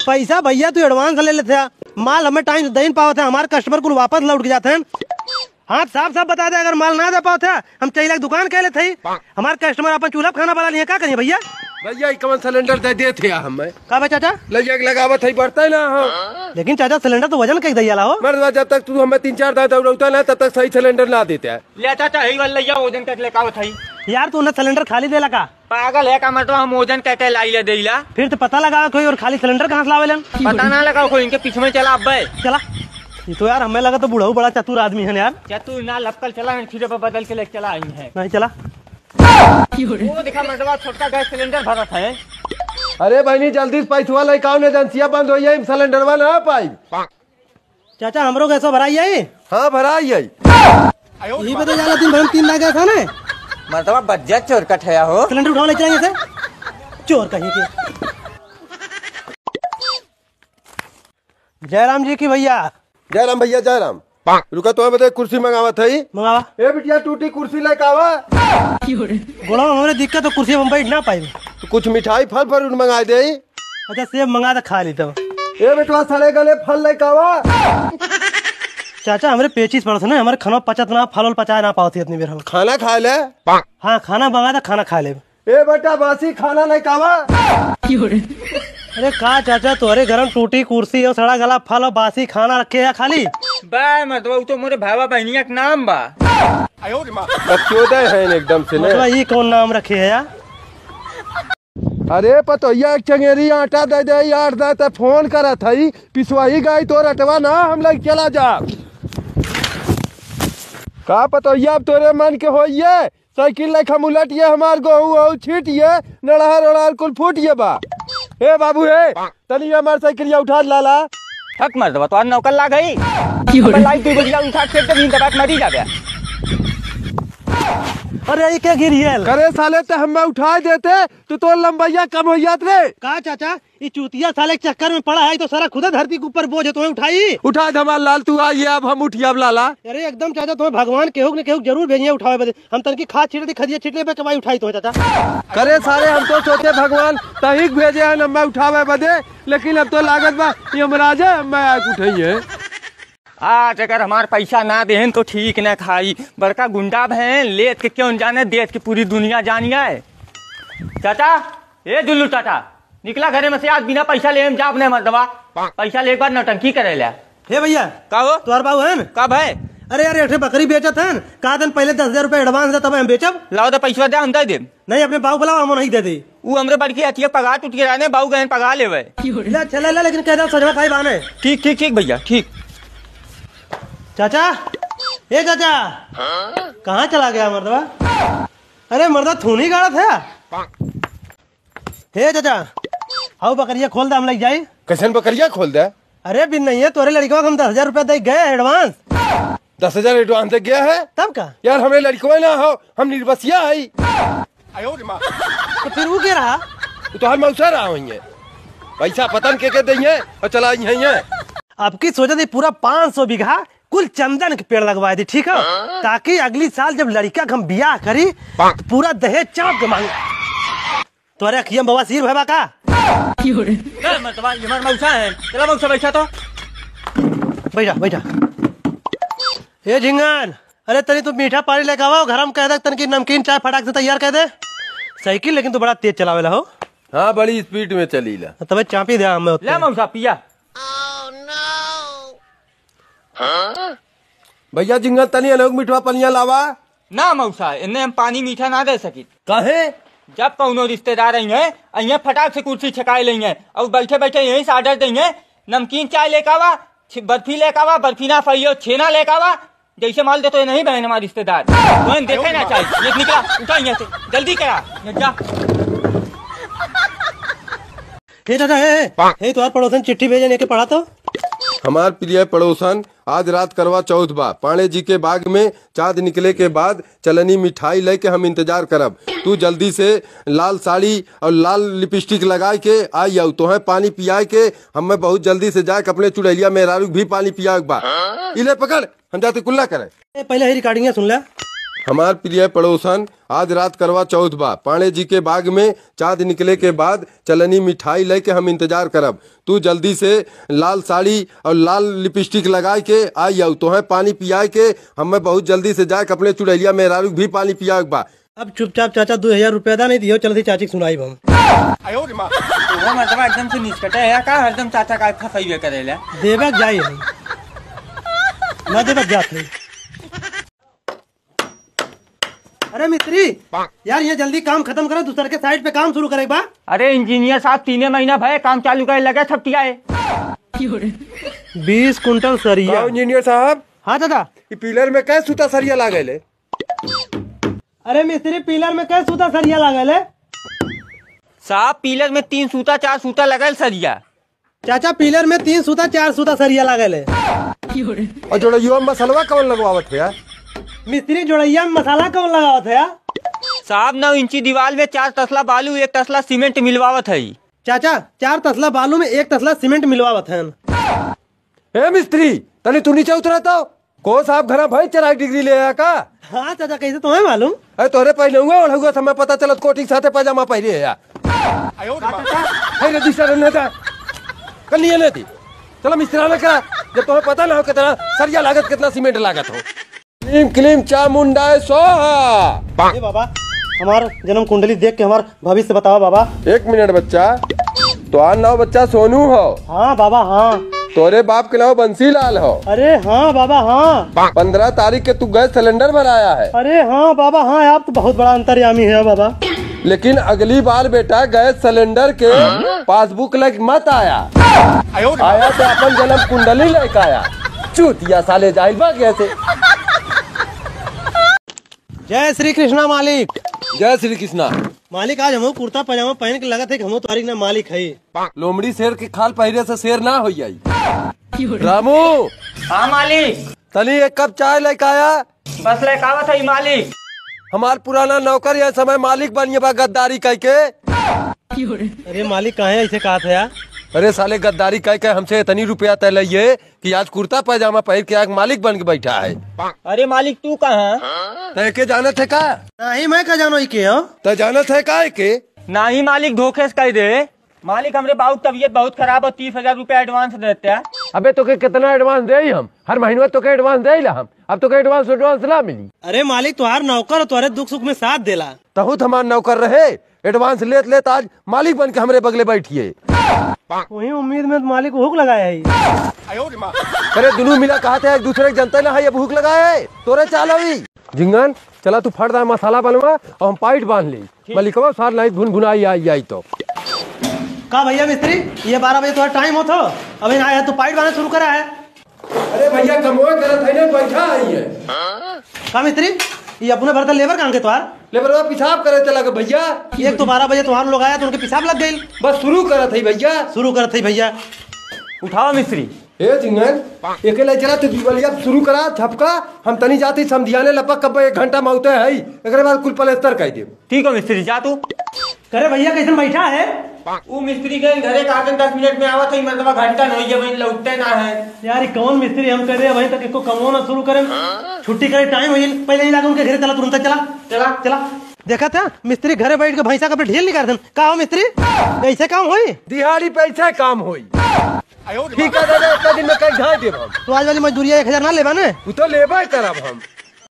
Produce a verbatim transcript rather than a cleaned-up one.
पैसा भैया तू एडवांस ले लेते माल हमें टाइम दे पाओ थे, हमारे कस्टमर को वापस लौट के जाते हैं। हाँ साफ साफ बता दे, अगर माल ना दे पाओ थे हम चाहिए दुकान कह लेते हमारे कस्टमर अपन चूल्हा खाना बना लिए क्या करिए भैया। भैया कौन सिलेंडर दे दे थे हमें का भाई चाचा लगे लगावत है बढ़ता है ना। हाँ। लेकिन चाचा सिलेंडर तो वजन कहीं दैया हो मर्द जब तक तू हमें तीन चार दादा उड़ता ना तब तक सही सिलेंडर ना देते है। ले चाचा यही वाला लिया वजन कट ले का थई यार तू ना सिलेंडर खाली देला का पागल है का मतलब हम वजन कट लाई ले देला फिर तो पता लगा कोई और खाली सिलेंडर कहाँ से लावेलन पता ना लगा कोई इनके पीछे में चला अब चला। ये तो यार हमें लगा तो बूढ़ा बड़ा चतुर आदमी है यार। चतुर ना लपकल चला फिर बदल के लेके चला आई है नहीं चला वो देखा मर्दवा छोटा गैस सिलेंडर भरत है। अरे बहनी जल्दी से पैसा लेकाओ ने एजेंसिया बंद हो जाए सिलेंडर ना पाई। चाचा हमरो गैसो भराई है। हाँ भराई है यही बता जाला दिन भर तीन लाख गैस है ना मर्दवा बज्जा चोर कठया हो सिलेंडर उठाओ ले चलेंगे से चोर कहीं के। जयराम जी की भैया जयराम भैया जयराम रुका तो बता कुर्सी मंगावा थी मंगावा ए बिटिया टूटी कुर्सी लेके आवा गोला हमारे दिक्कत तो कुर्सी हम बैठ ना पाए तो कुछ मिठाई फल फल मंगा दे। अच्छा सेब मंगा दे खा ली तब ए बेटवा सड़े गले फल लेके आवा। चाचा हमारे पेचिस पड़त ना हमारे खाना पचत ना फल पचा ना पाती इतनी देर हम खाना खा ले। हाँ खाना मंगा दे खाना खा ले। ए बेटा बासी खाना लेके आवा। अरे का चाचा तुम्हारे घर में टूटी कुर्सी और सड़ा गला फल और बासी खाना रखे है खाली बा मतलब तो मेरे भावा बहनिया का नाम बा बच्चोदय है एकदम से मतलब ये कौन नाम रखे है यार। अरे पतोया एक चंगेरी आटा दे दे यार दे तो फोन करा थी पिसवाई गई तो रटवा ना हम लोग चला जा का पतोया अब तोरे मन के होइए साइकिल लेखा मुलटिए हमार गहू छीटिए नड़ार उड़ार कुल फूटिए बा। ए बाबू हे तनी हमार साइकिल उठा लाला हक मर दवा तो नौकर ला गई लाइट दे बजिया उठा के भी दबा के मरी जाबे। अरे ये क्या गिरियल करे साले ते हमें उठा देते तो तो लंबाइया कम हो जात रे का चाचा ये चूतिया साले के चक्कर में पड़ा है तो सारा खुदा धरती के ऊपर बोझ है तुम्हें उठाई उठा धमाल लाल तू आइए अब हम उठिए अब लाला। अरे एकदम चाचा तुम्हें भगवान केहू न केहू जरूर भेजिए उठावे बदे हम तनकी खाद छीट दी खदिया छिटले पे कमाई उठाई तो चाचा करे सारे हम तो सोचे भगवान तहिक भेजे हैं नम्मा उठावे बदे लेकिन अब तो लागत बा यमराज मैं आग उठाइए। आज अगर हमार पैसा ना देहन तो ठीक न खाई बड़का गुंडा बहन लेत के क्यों जाने देत की पूरी दुनिया जानिए। चाचा ए दुल्लू चाचा निकला घरे में से आज बिना पैसा ले जा अपने मर्दवा पैसा ले एक बार नौटंकी करे ला। हे भैया का हो तोहर बाबू है का भाई अरे यार एक बकरी बेचत है का दिन पहले दस हजार रूपए एडवांस दे तब हम बेचब लाओ तो पैसा दे हम दे दे नहीं अपने बाबू बुलाओ हम नहीं दे दी वो हमरे बड़की अतिया पगार टूट के रहने बाबू गहन पगा लेवे चले ला लेकिन कह सजवा खाई बाने ठीक ठीक ठीक भैया ठीक। चाचा ए चाचा कहाँ चला गया मर्दवा अरे मर्दा थूनी गाड़ा था। हे चाचा हाउ बकरिया खोल दे हम लग जाये कैसन बकरिया खोल दे। अरे बिन नहीं है तोरे लड़का को हम दस हजार रूपया दे गए एडवांस दस हजार एडवांस दे गया है तब का यार हमें लड़को ना हो हम निर्बसिया है तो फिर वो क्या रहा तो हम मौसा रहा हुई पैसा पतन के के देंगे और चला आपकी सोचा थी पूरा पाँच सौ बीघा कुल चंदन के पेड़ लगवाए थे ठीक है ताकि अगली साल जब लड़का हम बियाह करी तो पूरा दहेज चाप के मांगे तोरे अखिया बाबा सिर भैबा का मौसा है चला मौसा बैठा तो बैठा बैठा ये झिंगन अरे तनी तू मीठा पानी लेके आओ घर में कह दे तन की नमकीन चाय फटाक से तैयार कर दे साइकिल लेकिन तू बड़ा तेज चलावेला हो। हाँ बड़ी स्पीड में चली ला तब चापी दे ले मौसा पिया भैया झिंगन तनी अलोक मिठवा पनिया लावा ना मौसा इन्हें हम पानी मीठा ना दे सकी काहे जब कौनो रिश्तेदार आएंगे अइया फटाक से कुर्सी छकाए लेंगे और बैठे बैठे यहीं से ऑर्डर देंगे नमकीन चाय लेकर आवा बर्फी लेकर आवा बर्फी ना फैयो छेना लेकर आवा जैसे माल दे तो नहीं बहन हमारे रिश्तेदार तो देखे ना चाहिए निकला उठा यहाँ से जल्दी करा जा। हे दादा हे हे तुम्हारे पड़ोसन चिट्ठी भेजे लेके पढ़ा तो हमार प्रिय पड़ोसन आज रात करवा चौथ बा पाणे जी के बाग में चाँद निकले के बाद चलनी मिठाई लेके हम इंतजार करब तू जल्दी से लाल साड़ी और लाल लिपस्टिक लगा के आई जाऊ तो है पानी पिया के हमें बहुत जल्दी से जाके अपने चुड़ैलिया मेहरारू भी पानी पिया बा इले पकड़ हम जाते कुल्ला करे पहले ही रिकॉर्डिंग सुन ले हमार प्रिय पड़ोसन, आज रात करवा चौथ बा। पाणे जी के बाग में चाँद निकले के बाद चलनी मिठाई लेके हम इंतजार करब। तू जल्दी से लाल साड़ी और लाल लिपस्टिक लगा के आई आओ। तो है पानी पियाए के हमें बहुत जल्दी से जाके अपने चुड़ैलिया मेहरारू भी पानी पिया बा। अब चुपचाप चाचा दो हजार रुपया दा नहीं दियो, चल चाची सुनाई हम। वो मतलब एकदम से निष्कटे है का हरदम चाचा का फसैबे करेला। देवक जाई हम ना देवक जात नहीं। अरे मिस्त्री यार ये जल्दी काम खत्म करो, दूसरे के साइड पे काम शुरू करे बा। अरे इंजीनियर साहब तीन महीना भय काम चालू करे लगे छपटिया है। बीस कुंटल सरिया। इंजीनियर साहब। हाँ दादा। पिलर में कै सूता सरिया लागल? अरे मिस्त्री पिलर में कै सूता सरिया लागल है? साहब पिलर में तीन सूता चार सूता लगल सरिया। चाचा पिलर में तीन सूता चार सूता सरिया लागल है। और जोड़ैया में मसलवा कौन लगवावत है? मिस्त्री जोड़ैया में मसाला कौन लगावत है? साहब नौ इंची दीवार में चार तसला बालू एक तसला सीमेंट मिलवावत है। चाचा चार तसला बालू में एक तसला सीमेंट मिलवावत है। ए मिस्त्री तनी तू नीचे उतरता को साहब घरा भाई चराई डिग्री ले आया का? हाँ चाचा कैसे तुम्हें मालूम? अरे तोरे पहले हुआ और हुआ समय पता चलत कोटी के साथे पैजामा पहने है यार। है रजिस्टर ने था कल नहीं लेती। चलो मिस्त्री ने करा जब तुम्हें पता ना हो कितना सरिया लागत कितना सीमेंट लागत हो। क्लीम क्लीम चामुंडाए सोहा। ए बाबा हमार जन्म कुंडली देख के हमार भविष्य बताओ बाबा। एक मिनट बच्चा, तो आ नाव बच्चा सोनू हो? हाँ बाबा हाँ। तोरे बाप के नाव बंसी लाल हो? अरे हाँ बाबा हाँ। पंद्रह तारीख के तू गैस सिलेंडर भराया है? अरे हाँ बाबा हाँ, आप तो बहुत बड़ा अंतर्यामी है बाबा। लेकिन अगली बार बेटा गैस सिलेंडर के पासबुक लग मत आया आया तो अपन जन्म कुंडली लेके आया। चूतिया साले जाहिल बा कैसे। जय श्री कृष्णा मालिक। जय श्री कृष्णा मालिक आज हम कुर्ता पजामा पहन के लगा थे कि हम तारीख ना मालिक है। लोमड़ी शेर के खाल पहरे से शेर ना हो जाई। रामू। हाँ मालिक। तनी एक कप चाय लेके आया। बस लेके आवत है मालिक। हमार पुराना नौकर यह समय मालिक बनिए बा गद्दारी कह के। अरे मालिक कहे ऐसे कहा था यार? अरे साले गद्दारी कह के हमसे इतनी रुपया तय लिए कि आज कुर्ता पैजामा पहन के आज मालिक बन के बैठा है। अरे मालिक तू कहाँ? तय के जाना थे का? नहीं मैं का जानो के हो? तय जाना थे का के? नहीं मालिक धोखे से कह दे। मालिक हमरे बाबू तबीयत बहुत खराब हो, तीस हजार रूपया एडवांस देते हैं। अबे तो के कितना एडवांस दे हम? हर महीने तो के एडवांस दे ला हम। अब तो के एडवांस एडवांस ना मिली। अरे मालिक तुम्हार नौकर तुम्हारे दुख सुख में साथ देला। तहुत हमार नौकर रहे एडवांस लेत लेत आज मालिक बन के हमरे बगले बैठिए। वही उम्मीद में मालिक भूख लगाया है। अरे दोनों मिला कहा थे एक दूसरे के जनता ना है ये भूख लगाए है तोरे चालवी। जिंगन चला तू फट दा मसाला बनवा और हम पाइट बांध ली। मलिकवा सार नहीं भुन भुनाई आई आई तो का भैया मिस्त्री ये बारह बजे तुम्हारा टाइम हो तो अभी ना आया तो पाइट बांधना शुरू करा है। अरे भैया कमोए करत है ना बैठा आई है। का मिस्त्री ये अपने भरता लेबर काम के तुम्हार लेबरवा पेशाब करे चला के भैया। एक तो बारह बजे तुम्हारे लोग आया तो उनके पेशाब लग गई। बस शुरू करत है भैया। शुरू करत है भैया। उठाओ मिस्त्री। ए जिंगन अकेले चला तू दीवालिया शुरू करा थपका हम तनी जाती समझियाने लपक कब एक घंटा में होते है एकरे बाद कुल पलस्तर कह दे। ठीक है मिस्त्री जा तू। करे भैया कैसे बैठा है? वो मिस्त्री के घरे काटन दस मिनट में आवत है मतलब घंटा नहीं है वहीं लौटते ना है। यार ये कौन मिस्त्री हम कर रहे हैं वहीं तक इसको कमो ना शुरू करें। छुट्टी करे टाइम हो पहले ही लाके उनके घरे चला तुरंत चला चला चला। देखा था मिस्त्री घरे बैठ के भैंसा का ढील नहीं कर देन का हो मिस्त्री कैसे काम होई? दिहाड़ी पैसा काम होई। ठीक है दादा इतना दिन में कई ढाई देब हम। तो आज वाली मजदूरी एक हजार ना लेबा ने? तू तो लेबा करब हम।